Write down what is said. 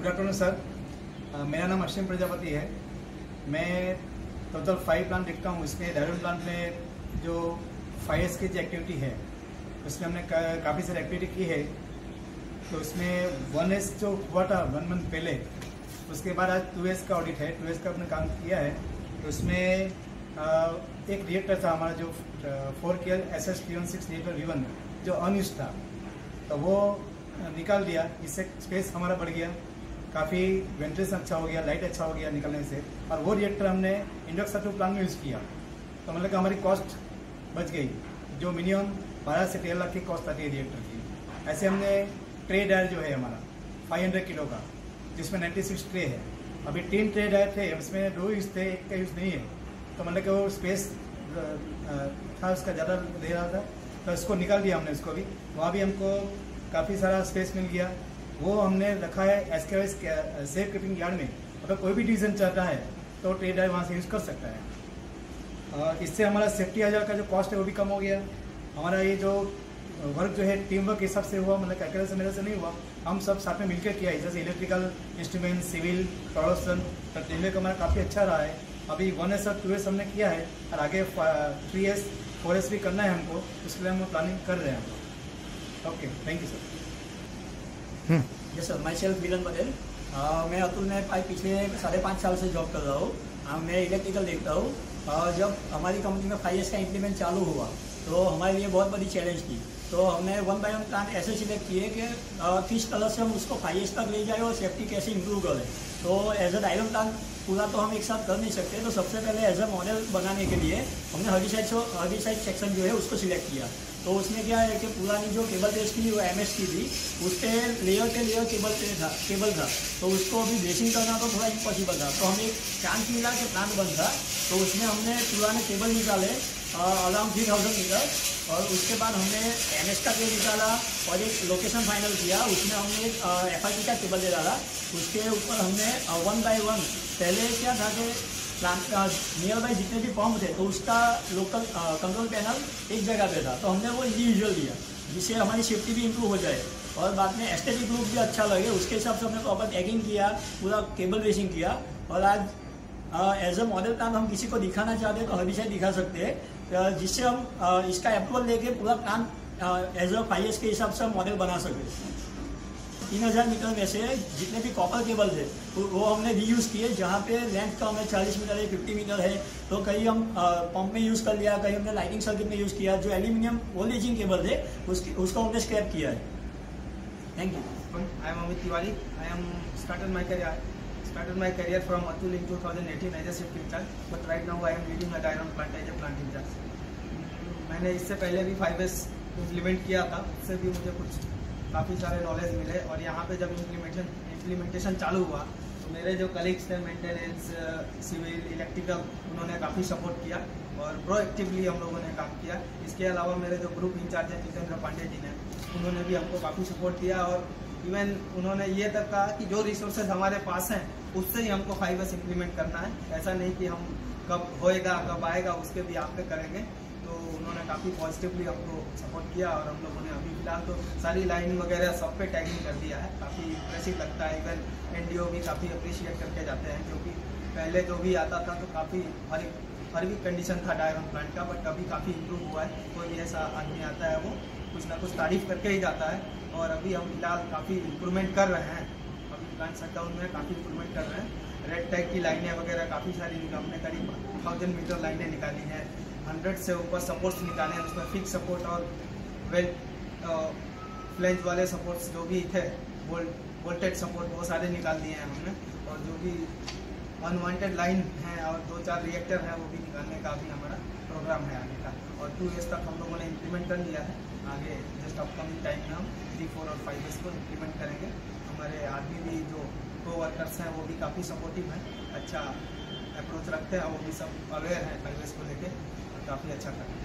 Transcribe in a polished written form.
Good afternoon sir. मेरा नाम अश्विन प्रजापति है। मैं टोटल 5 प्लांट देखता हूँ। इसमें डायरेक्ट प्लांट में जो 5S की जो एक्टिविटी है उसमें हमने काफ़ी सारी एक्टिविटी की है। तो उसमें 1S जो हुआ था 1 मंथ पहले, उसके बाद आज 2S का ऑडिट है। 2S का हमने काम किया है। तो उसमें एक रिएक्टर था हमारा जो 4KL SS316 रिएक्टर V1 जो अनयूज था, तो वो निकाल दिया। इससे स्पेस हमारा बढ़ गया, काफ़ी वेंटिलेशन अच्छा हो गया, लाइट अच्छा हो गया निकलने से। और वो रिएक्टर हमने इंडक्शन प्लांट में यूज़ किया, तो मतलब कि हमारी कॉस्ट बच गई, जो मिनिमम 12 से 13 लाख की कॉस्ट आती है रिएक्टर की। ऐसे हमने ट्रे डायर जो है हमारा 500 किलो का, जिसमें 96 ट्रे है। अभी 3 ट्रे डायर थे, उसमें 2 यूज़ थे, 1 का यूज़ नहीं है। तो मतलब कि वो स्पेस था उसका ज़्यादा दे रहा था, तो इसको निकाल दिया हमने। इसको भी वहाँ भी हमको काफ़ी सारा स्पेस मिल गया। वो हमने रखा है SKS सेफ कीपिंग यार्ड में। अगर कोई भी डिसीजन चाहता है तो ट्रे डायर वहाँ से यूज़ कर सकता है। और इससे हमारा सेफ्टी हजार का जो कॉस्ट है वो भी कम हो गया। हमारा ये जो वर्क जो है टीम वर्क हिसाब से हुआ, मतलब अकेले से मेरे से नहीं हुआ, हम सब साथ में मिलकर किया है। जैसे इलेक्ट्रिकल इंस्ट्रूमेंट, सिविल, प्रोडक्शन, तो टीम वर्क हमारा काफ़ी अच्छा रहा है। अभी 1S और 2S हमने किया है, और आगे 3S 4S भी करना है हमको। उसके लिए हम प्लानिंग कर रहे हैं। Okay, thank you sir. Yes sir, myself Milan Patel. मैं अतुल में पिछले 5.5 साल से जॉब कर रहा हूँ। मैं इलेक्ट्रिकल देखता हूँ। जब हमारी कंपनी में 5S का इम्प्लीमेंट चालू हुआ तो हमारे लिए बहुत बड़ी चैलेंज थी। तो हमने 1 बाय 1 प्लान ऐसे सिलेक्ट किए कि किस तरह से हम उसको 5S तक ले जाए और सेफ्टी कैसे इंप्रूव करें। तो एज अ डायरेक्ट प्लान पूरा तो हम एक साथ कर नहीं सकते, तो सबसे पहले एज अ मॉडल बनाने के लिए हमने हर्बिसाइड सेक्शन जो है उसको सिलेक्ट किया। तो उसमें क्या है कि पुरानी जो केबल ट्रेस की वो MS की थी, उस पर लेयर के लेयर केबल था। तो उसको अभी ड्रेसिंग करना तो थोड़ा इम्पॉसिबल था। तो हमें एक चांस मिला कि प्लांट बन था। तो उसमें हमने पुराने केबल निकाले अराउंड 3000 मीटर, और उसके बाद हमने MS का केबल निकाला और एक लोकेशन फाइनल किया। उसमें हमने एक FRP का केबल ले डाला। उसके ऊपर हमने 1 बाय 1 पहले क्या था कि प्लांट नियर बाई जितने भी पंप थे तो उसका लोकल कंट्रोल पैनल एक जगह पे था। तो हमने वो इंडिविजुअल दिया, जिससे हमारी सेफ्टी भी इंप्रूव हो जाए और बाद में एस्थेटिक लुक भी अच्छा लगे। उसके हिसाब से हमने प्रॉपर टैगिंग किया, पूरा केबल रेसिंग किया। और आज एज अ मॉडल प्लान हम किसी को दिखाना चाहते हैं तो हर्बिसाइड दिखा सकते हैं, जिससे हम इसका अप्रूवल लेके पूरा प्लान एज अ 5S के हिसाब से हम मॉडल बना सकें। 3000 मीटर में से जितने भी कॉपर केबल थे वो हमने रीयूज़ किए। जहाँ पे लेंथ का हमें 40 मीटर है, 50 मीटर है, तो कहीं हम पंप में यूज़ कर लिया, कहीं हमने लाइटिंग सर्किट में यूज़ किया। जो एल्यूमिनियम वोल्टेजिंग केबल थे उसको हमने स्क्रैप किया है। Thank you. I am Amit Tiwari. I am started my career from Atul in 2018 as a safety incharge, but right now I am leading a Dyron plant as a plant incharge. मैंने इससे पहले भी 5S implement किया था, उससे भी मुझे कुछ काफ़ी सारे नॉलेज मिले। और यहाँ पे जब इम्प्लीमेंटेशन चालू हुआ तो मेरे जो कलीग्स थे मेंटेनेंस, सिविल, इलेक्ट्रिकल, उन्होंने काफ़ी सपोर्ट किया और प्रोएक्टिवली हम लोगों ने काम किया। इसके अलावा मेरे जो ग्रुप इंचार्ज हैं जितेंद्र पांडे जी ने, उन्होंने भी हमको काफ़ी सपोर्ट किया। और इवन उन्होंने ये तक कहा कि जो रिसोर्सेज हमारे पास हैं उससे ही हमको 5S इम्प्लीमेंट करना है, ऐसा नहीं कि हम कब होएगा कब आएगा उसके भी आप पे करेंगे। तो उन्होंने काफ़ी पॉजिटिवली हमको सपोर्ट किया और हम लोगों ने अभी फिलहाल तो सारी लाइनिंग वगैरह सब पे टैगिंग कर दिया है। काफ़ी इम्प्रेसिव लगता है। इवन NDO भी काफ़ी अप्रिशिएट करके जाते हैं, क्योंकि पहले जो भी आता था तो काफ़ी हर एक कंडीशन था डायरन प्लांट का, बट अभी काफ़ी इम्प्रूव हुआ है। कोई भी ऐसा आदमी आता है वो कुछ ना कुछ तारीफ करके ही जाता है। और अभी हम फिलहाल काफ़ी इम्प्रूवमेंट कर रहे हैं। अभी प्लांट शटडाउन में काफ़ी इम्प्रूवमेंट कर रहे हैं। रेड टैग की लाइनें वगैरह काफ़ी सारी हमने करीब 1000 मीटर लाइनें निकाली हैं। 100 से ऊपर सपोर्ट्स निकाले हैं, उसमें फिक्स सपोर्ट और फ्लेंज वाले सपोर्ट्स जो भी थे, वोल्टेज सपोर्ट, वो सारे निकाल दिए हैं हमने। और जो भी अनवांटेड लाइन है और 2-4 रिएक्टर हैं वो भी निकालने का भी हमारा प्रोग्राम है आगे का। और 2S तक हम लोगों ने इम्प्लीमेंट कर लिया है। आगे जस्ट अपकमिंग टाइम में हम 3, 4 और 5S को इम्प्लीमेंट करेंगे। हमारे आदमी भी जो co-workers हैं वो भी काफ़ी सपोर्टिव हैं, अच्छा अप्रोच रखते हैं, वो भी सब अवेयर हैं 5S को लेके, काफ़ी अच्छा करते हैं।